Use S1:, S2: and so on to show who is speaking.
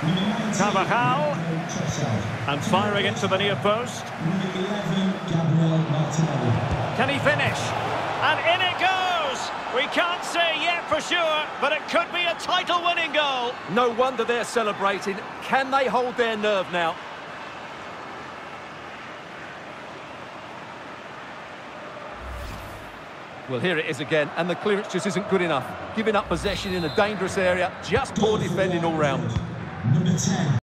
S1: Carvajal. And firing into the near post. Can he finish? And in it goes! We can't say yet for sure, but it could be a title-winning goal.
S2: No wonder they're celebrating. Can they hold their nerve now? Well, here it is again, and the clearance just isn't good enough. Giving up possession in a dangerous area, just poor defending all round. Number 10.